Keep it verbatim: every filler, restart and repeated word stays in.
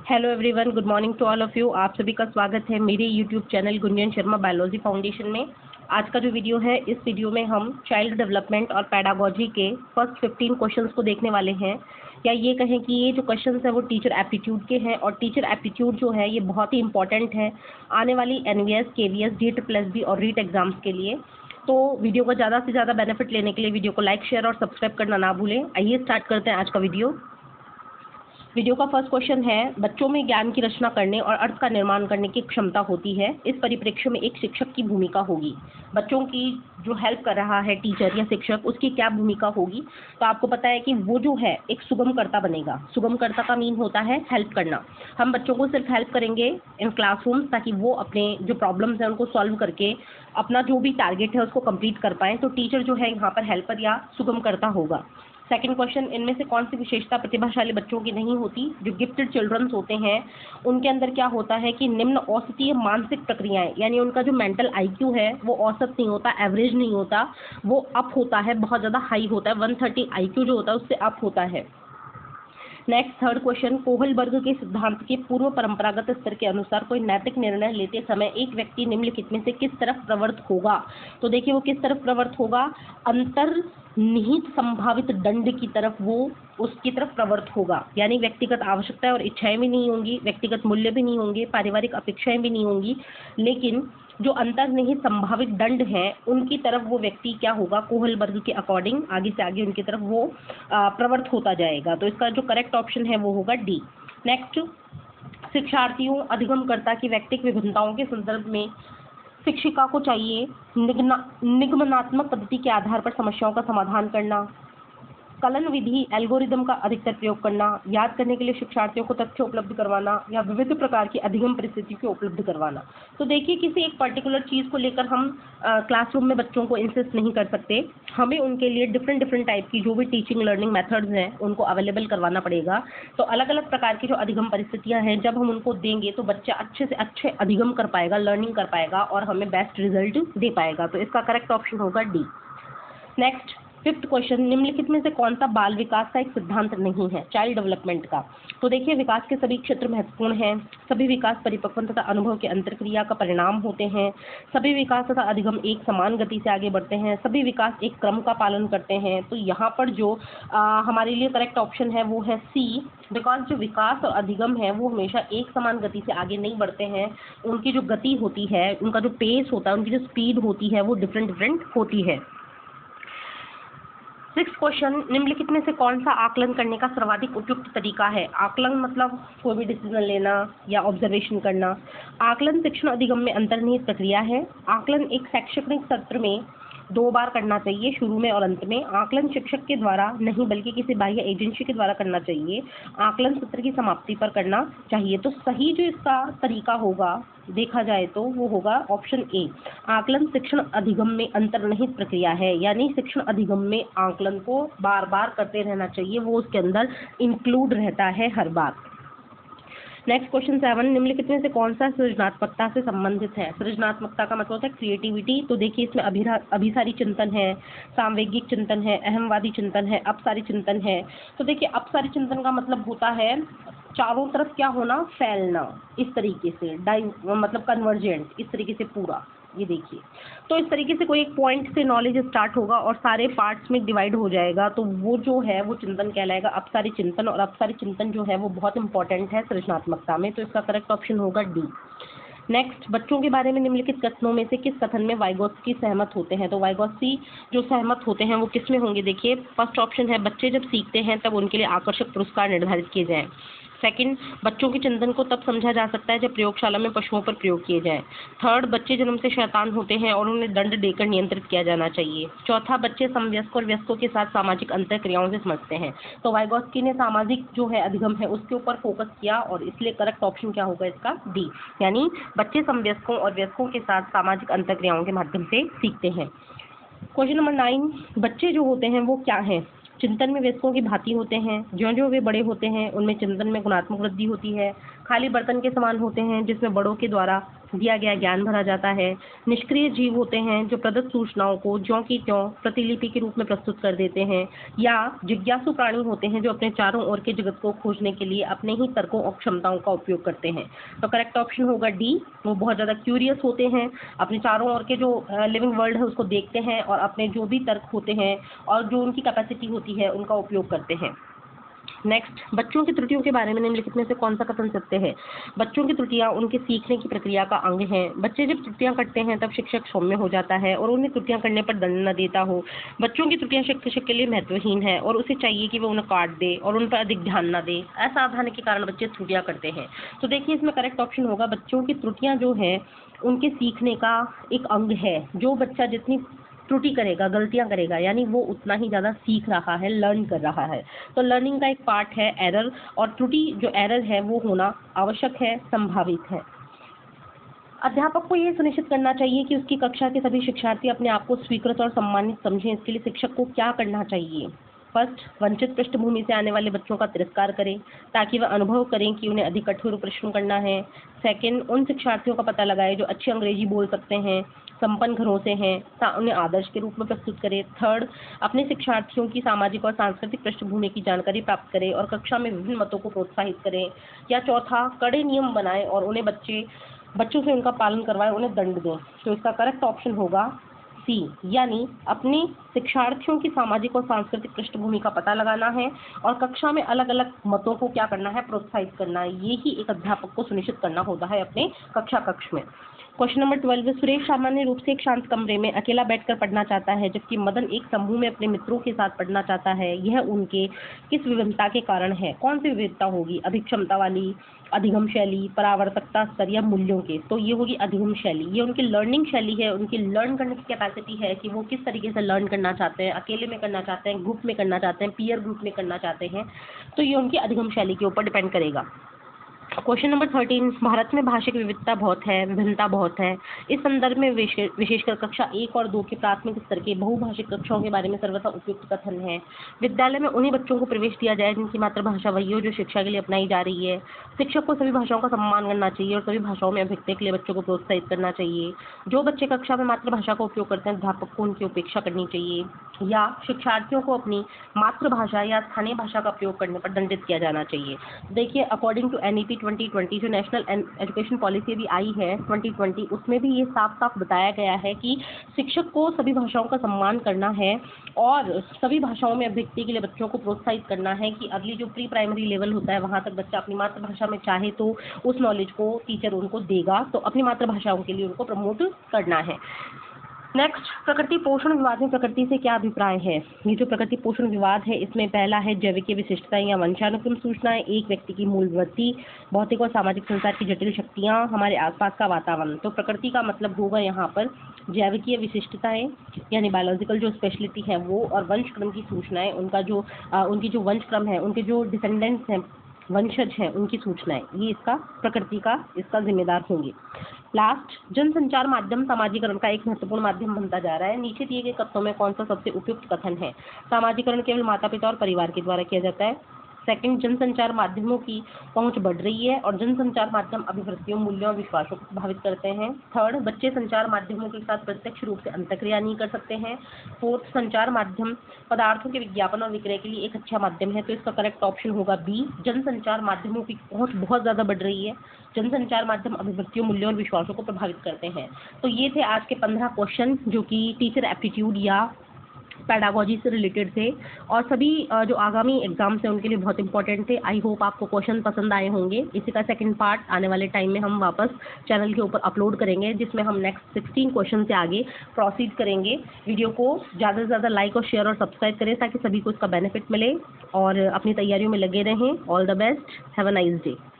Hello everyone, good morning to all of you. आप सभी का स्वागत है मेरे YouTube channel Gunjan Sharma biology foundation में। आज का जो वीडियो है, इस वीडियो में हम चाइल्ड डेवलपमेंट और पैडागोजी के फर्स्ट फिफ्टीन क्वेश्चंस को देखने वाले हैं। या ये कहें कि ये जो क्वेश्चंस हैं वो टीचर एप्टीट्यूड के हैं, और टीचर एप्टीट्यूड जो है ये बहुत ही इंपॉर्टेंट है आने वाली N V S, K V S, G triple S B REET रीट एग्जाम्स के लिए। तो वीडियो का ज़्यादा से ज़्यादा बेनिफिट लेने के लिए वीडियो को लाइक, शेयर और सब्सक्राइब करना ना भूलें। आइए स्टार्ट करते हैं आज का वीडियो। वीडियो का फर्स्ट क्वेश्चन है, बच्चों में ज्ञान की रचना करने और अर्थ का निर्माण करने की क्षमता होती है। इस परिप्रेक्ष्य में एक शिक्षक की भूमिका होगी। बच्चों की जो हेल्प कर रहा है टीचर या शिक्षक, उसकी क्या भूमिका होगी? तो आपको पता है कि वो जो है एक सुगमकर्ता बनेगा। सुगमकर्ता का मीन होता है हेल्प करना। हम बच्चों को सिर्फ हेल्प करेंगे इन क्लासरूम, ताकि वो अपने जो प्रॉब्लम्स हैं उनको सॉल्व करके अपना जो भी टारगेट है उसको कंप्लीट कर पाएँ। तो टीचर जो है यहाँ पर हेल्पर या सुगमकर्ता होगा। सेकंड क्वेश्चन, इनमें से कौन सी विशेषता प्रतिभाशाली बच्चों की नहीं होती? जो गिफ्टेड चिल्ड्रंस होते हैं उनके अंदर क्या होता है कि निम्न औसतीय मानसिक प्रक्रियाएं, यानी उनका जो मेंटल आई क्यू है वो औसत नहीं होता, एवरेज नहीं होता, वो अप होता है, बहुत ज़्यादा हाई होता है। वन थर्टी आई क्यू जो होता है उससे अप होता है। नेक्स्ट थर्ड क्वेश्चन, कोहलबर्ग के सिद्धांत के पूर्व परंपरागत स्तर के अनुसार कोई नैतिक निर्णय लेते समय एक व्यक्ति निम्नलिखित में से किस तरफ प्रवृत्त होगा? तो देखिए वो किस तरफ प्रवृत्त होगा? अंतर्निहित संभावित दंड की तरफ वो उसकी तरफ प्रवृत्त होगा। यानी व्यक्तिगत आवश्यकताएं और इच्छाएं भी नहीं होंगी, व्यक्तिगत मूल्य भी नहीं होंगे, पारिवारिक अपेक्षाएं भी नहीं होंगी, लेकिन जो अंतर्निहित संभावित दंड हैं उनकी तरफ वो व्यक्ति क्या होगा? कोहलबर्ग के अकॉर्डिंग आगे से आगे उनकी तरफ वो प्रवृत्त होता जाएगा। तो इसका जो करेक्ट ऑप्शन है वो होगा डी। नेक्स्ट, शिक्षार्थियों अधिगमकर्ता की व्यक्तिगत विभिन्नताओं के संदर्भ में शिक्षिका को चाहिए निगमनात्मक पद्धति के आधार पर समस्याओं का समाधान करना, कलन विधि एल्गोरिदम का अधिकतर प्रयोग करना, याद करने के लिए शिक्षार्थियों को तथ्य उपलब्ध करवाना, या विविध प्रकार की अधिगम परिस्थितियों को उपलब्ध करवाना। तो देखिए किसी एक पर्टिकुलर चीज़ को लेकर हम क्लासरूम में बच्चों को इंसिस्ट नहीं कर सकते। हमें उनके लिए डिफरेंट डिफरेंट टाइप की जो भी टीचिंग लर्निंग मेथड्स हैं उनको अवेलेबल करवाना पड़ेगा। तो अलग अलग प्रकार की जो अधिगम परिस्थितियाँ हैं जब हम उनको देंगे तो बच्चा अच्छे से अच्छे अधिगम कर पाएगा, लर्निंग कर पाएगा और हमें बेस्ट रिजल्ट दे पाएगा। तो इसका करेक्ट ऑप्शन होगा डी। नेक्स्ट फिफ्थ क्वेश्चन, निम्नलिखित में से कौन सा बाल विकास का एक सिद्धांत नहीं है? चाइल्ड डेवलपमेंट का। तो देखिए विकास के सभी क्षेत्र महत्वपूर्ण हैं। सभी विकास परिपक्वता तथा अनुभव के अंतर्क्रिया का परिणाम होते हैं। सभी विकास तथा अधिगम एक समान गति से आगे बढ़ते हैं। सभी विकास एक क्रम का पालन करते हैं। तो यहाँ पर जो आ, हमारे लिए करेक्ट ऑप्शन है वो है सी। बिकॉज जो विकास और अधिगम है वो हमेशा एक समान गति से आगे नहीं बढ़ते हैं। उनकी जो गति होती है, उनका जो पेस होता है, उनकी जो स्पीड होती है वो डिफरेंट डिफरेंट होती है। सिक्स क्वेश्चन, निम्नलिखित में से कौन सा आकलन करने का सर्वाधिक उपयुक्त तरीका है? आकलन मतलब कोई भी डिसीजन लेना या ऑब्जर्वेशन करना। आकलन शिक्षण अधिगम में अंतर्निहित प्रक्रिया है। आकलन एक शैक्षणिक सत्र में दो बार करना चाहिए, शुरू में और अंत में। आकलन शिक्षक के द्वारा नहीं बल्कि किसी बाह्य एजेंसी के द्वारा करना चाहिए। आकलन सत्र की समाप्ति पर करना चाहिए। तो सही जो इसका तरीका होगा देखा जाए तो वो होगा ऑप्शन ए। आकलन शिक्षण अधिगम में अंतर्निहित प्रक्रिया है, यानी शिक्षण अधिगम में आकलन को बार बार करते रहना चाहिए, वो उसके अंदर इंक्लूड रहता है हर बार। नेक्स्ट क्वेश्चन सेवन, निम्नलिखित में से कौन सा सृजनात्मकता से संबंधित है? सृजनात्मकता का मतलब होता है क्रिएटिविटी। तो देखिए इसमें अभिरा अभिसारी चिंतन है, सामवेगिक चिंतन है, अहमवादी चिंतन है, अपसारी चिंतन है। तो देखिए अपसारी चिंतन का मतलब होता है चारों तरफ क्या होना? फैलना, इस तरीके से डाइ मतलब कन्वर्जेंट, इस तरीके से पूरा। ये देखिए तो इस तरीके से कोई एक पॉइंट से नॉलेज स्टार्ट होगा और सारे पार्ट्स में डिवाइड हो जाएगा, तो वो जो है वो चिंतन कहलाएगा अपसारी चिंतन। और अपसारी चिंतन जो है वो बहुत इंपॉर्टेंट है सृजनात्मकता में। तो इसका करेक्ट ऑप्शन होगा डी। नेक्स्ट, बच्चों के बारे में निम्नलिखित कथनों में से किस कथन में वाइगोत्स्की सहमत होते हैं? तो वाइगोत्स्की जो सहमत होते हैं वो किस में होंगे? देखिए फर्स्ट ऑप्शन है, बच्चे जब सीखते हैं तब उनके लिए आकर्षक पुरस्कार निर्धारित किए जाएं। सेकंड, बच्चों के चिंतन को तब समझा जा सकता है जब प्रयोगशाला में पशुओं पर प्रयोग किए जाएं। थर्ड, बच्चे जन्म से शैतान होते हैं और उन्हें दंड देकर नियंत्रित किया जाना चाहिए। चौथा, बच्चे समवयस्क और वयस्कों के साथ सामाजिक अंतःक्रियाओं से समझते हैं। तो वाइगोत्स्की ने सामाजिक जो है अधिगम है उसके ऊपर फोकस किया और इसलिए करेक्ट ऑप्शन क्या होगा इसका? डी। यानी बच्चे समवयस्कों और वयस्कों के साथ सामाजिक अंतःक्रियाओं के माध्यम से सीखते हैं। क्वेश्चन नंबर नाइन, बच्चे जो होते हैं वो क्या हैं? चिंतन में वयस्कों की भांति होते हैं। ज्यों ज्यों वे बड़े होते हैं उनमें चिंतन में गुणात्मक वृद्धि होती है। खाली बर्तन के समान होते हैं जिसमें बड़ों के द्वारा दिया गया ज्ञान भरा जाता है। निष्क्रिय जीव होते हैं जो प्रदत्त सूचनाओं को ज्यों की त्यों प्रतिलिपि के रूप में प्रस्तुत कर देते हैं। या जिज्ञासु प्राणी होते हैं जो अपने चारों ओर के जगत को खोजने के लिए अपने ही तर्कों और क्षमताओं का उपयोग करते हैं। तो करेक्ट ऑप्शन होगा डी, वो बहुत ज़्यादा क्यूरियस होते हैं, अपने चारों ओर के जो लिविंग वर्ल्ड है उसको देखते हैं और अपने जो भी तर्क होते हैं और जो उनकी कैपेसिटी होती है उनका उपयोग करते हैं। नेक्स्ट, बच्चों की त्रुटियों के बारे में निम्नलिखित में से कौन सा कथन सत्य है? बच्चों की त्रुटियां उनके सीखने की प्रक्रिया का अंग हैं। बच्चे जब त्रुटियां करते हैं तब शिक्षक सौम्य हो जाता है और उन्हें त्रुटियां करने पर दंड न देता हो। बच्चों की त्रुटियां शिक्षक के लिए महत्वहीन है और उसे चाहिए कि वो उन्हें काट दे और उन पर अधिक ध्यान न दे। असावधानी के कारण बच्चे त्रुटियां करते हैं। तो देखिए इसमें करेक्ट ऑप्शन होगा बच्चों की त्रुटियां जो है उनके सीखने का एक अंग है। जो बच्चा जितनी त्रुटि करेगा, गलतियां करेगा, यानी वो उतना ही ज़्यादा सीख रहा है, लर्न कर रहा है। तो लर्निंग का एक पार्ट है एरर, और त्रुटि जो एरर है वो होना आवश्यक है, संभावित है। अध्यापक को ये सुनिश्चित करना चाहिए कि उसकी कक्षा के सभी शिक्षार्थी अपने आप को स्वीकृत और सम्मानित समझें। इसके लिए शिक्षक को क्या करना चाहिए? फर्स्ट, वंचित पृष्ठभूमि से आने वाले बच्चों का तिरस्कार करें ताकि वह अनुभव करें कि उन्हें अधिक कठोर परिश्रम करना है। सेकंड, उन शिक्षार्थियों का पता लगाए जो अच्छी अंग्रेजी बोल सकते हैं, संपन्न घरों से हैं, उन्हें आदर्श के रूप में प्रस्तुत करें। थर्ड, अपने शिक्षार्थियों की सामाजिक और सांस्कृतिक पृष्ठभूमि की जानकारी प्राप्त करें और कक्षा में विभिन्न मतों को प्रोत्साहित करें। या चौथा, कड़े नियम बनाएं और उन्हें बच्चे बच्चों से उनका पालन करवाएं, उन्हें दंड दें। तो इसका करेक्ट ऑप्शन होगा सी, यानी अपने शिक्षार्थियों की सामाजिक और सांस्कृतिक पृष्ठभूमि का पता लगाना है और कक्षा में अलग अलग मतों को क्या करना है, प्रोत्साहित करना है। ये ही एक अध्यापक को सुनिश्चित करना होता है अपने कक्षा कक्ष में। क्वेश्चन नंबर ट्वेल्व, सुरेश सामान्य रूप से एक शांत कमरे में अकेला बैठकर पढ़ना चाहता है जबकि मदन एक समूह में अपने मित्रों के साथ पढ़ना चाहता है। यह उनके किस विभिन्नता के कारण है? कौन सी विविधता होगी? अधिक क्षमता वाली, अधिगम शैली, परावर्तकता स्तर या मूल्यों के? तो ये होगी अधिगम शैली। ये उनकी लर्निंग शैली है, उनकी लर्न करने की कैपेसिटी है कि वो किस तरीके से लर्न करना चाहते हैं, अकेले में करना चाहते हैं, ग्रुप में करना चाहते हैं, पीयर ग्रुप में करना चाहते हैं। तो ये उनकी अधिगम शैली के ऊपर डिपेंड करेगा। क्वेश्चन नंबर थर्टीन, भारत में भाषिक विविधता बहुत है, विभिन्नता बहुत है। इस संदर्भ में विशेषकर कक्षा एक और दो के प्राथमिक स्तर के बहुभाषिक कक्षाओं के बारे में सर्वथा उपयुक्त कथन है। विद्यालय में उन्हीं बच्चों को प्रवेश दिया जाए जिनकी मातृभाषा वही हो जो शिक्षा के लिए अपनाई जा रही है। शिक्षक को सभी भाषाओं का सम्मान करना चाहिए और सभी भाषाओं में अभिव्यक्ति के लिए बच्चों को प्रोत्साहित करना चाहिए। जो बच्चे कक्षा में मातृभाषा का उपयोग करते हैं अध्यापक को उनकी उपेक्षा करनी चाहिए। या शिक्षार्थियों को अपनी मातृभाषा या स्थानीय भाषा का उपयोग करने पर दंडित किया जाना चाहिए। देखिए, according to N E P twenty twenty जो नेशनल एजुकेशन पॉलिसी अभी आई है ट्वेंटी ट्वेंटी, उसमें भी ये साफ साफ बताया गया है कि शिक्षक को सभी भाषाओं का सम्मान करना है और सभी भाषाओं में अभिव्यक्ति के लिए बच्चों को प्रोत्साहित करना है कि अगली जो प्री प्राइमरी लेवल होता है वहाँ तक बच्चा अपनी मातृभाषा में चाहे तो उस नॉलेज को टीचर उनको देगा, तो अपनी मातृभाषाओं के लिए उनको प्रमोट करना है। नेक्स्ट, प्रकृति पोषण विवाद में प्रकृति से क्या अभिप्राय है? ये जो प्रकृति पोषण विवाद है इसमें पहला है जैविकीय विशिष्टताएं या वंशानुक्रम सूचनाएं, एक व्यक्ति की मूल वृत्ति, भौतिक और सामाजिक संसार की जटिल शक्तियां, हमारे आसपास का वातावरण। तो प्रकृति का मतलब होगा यहाँ पर जैविकीय विशिष्टताएं यानी बायोलॉजिकल जो स्पेशलिटी है वो, और वंशक्रम की सूचनाएं, उनका जो आ, उनकी जो वंशक्रम है, उनके जो डिसेंडेंट्स हैं, वंशज हैं, उनकी सूचनाएं, ये इसका प्रकृति का इसका जिम्मेदार होंगे। लास्ट, जनसंचार माध्यम सामाजिकरण का एक महत्वपूर्ण माध्यम बनता जा रहा है। नीचे दिए गए कथनों में कौन सा सबसे उपयुक्त कथन है? सामाजिकरण केवल माता पिता और परिवार के द्वारा किया जाता है। सेकंड, जनसंचार माध्यमों की पहुंच बढ़ रही है और जनसंचार माध्यम अभिवृत्तियों, मूल्यों और विश्वासों को प्रभावित करते हैं। थर्ड, बच्चे संचार माध्यमों के साथ प्रत्यक्ष रूप से अंतःक्रिया नहीं कर सकते हैं। फोर्थ, संचार माध्यम पदार्थों के विज्ञापन और विक्रय के लिए एक अच्छा माध्यम है। तो इसका करेक्ट ऑप्शन होगा बी, जनसंचार माध्यमों की पहुंच बहुत ज़्यादा बढ़ रही है। जनसंचार माध्यम अभिवृत्तियों, मूल्यों और विश्वासों को प्रभावित करते हैं। तो ये थे आज के पंद्रह क्वेश्चन जो कि टीचर एप्टीट्यूड या पैडागोजी से रिलेटेड थे और सभी जो आगामी एग्जाम्स हैं उनके लिए बहुत इंपॉर्टेंट थे। आई होप आपको क्वेश्चन पसंद आए होंगे। इसी का सेकंड पार्ट आने वाले टाइम में हम वापस चैनल के ऊपर अपलोड करेंगे जिसमें हम नेक्स्ट सिक्सटीन क्वेश्चन से आगे प्रोसीड करेंगे। वीडियो को ज़्यादा से ज़्यादा लाइक और शेयर और सब्सक्राइब करें ताकि सभी को इसका बेनिफिट मिले और अपनी तैयारियों में लगे रहें। All the best, have a nice day.